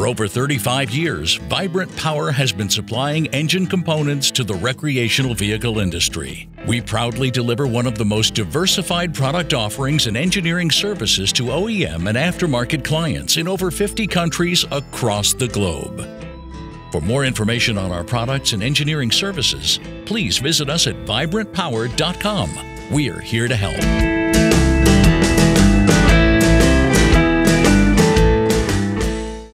For over 35 years, Vibrant Power has been supplying engine components to the recreational vehicle industry. We proudly deliver one of the most diversified product offerings and engineering services to OEM and aftermarket clients in over 50 countries across the globe. For more information on our products and engineering services, please visit us at vibrantpower.com. We're here to help.